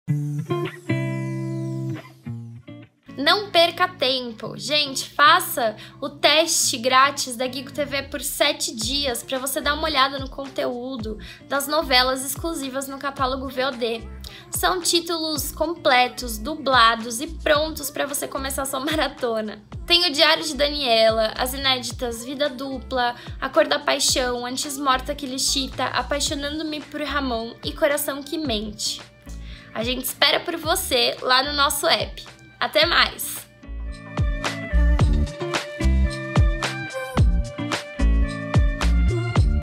Não perca tempo! Gente, faça o teste grátis da Gigo TV por 7 dias para você dar uma olhada no conteúdo das novelas exclusivas no catálogo VOD. São títulos completos, dublados e prontos para você começar sua maratona. Tem o Diário de Daniela, as inéditas Vida Dupla, A Cor da Paixão, Antes Morta que Lhe Chita, Apaixonando-me por Ramon e Coração que Mente. A gente espera por você lá no nosso app. Até mais!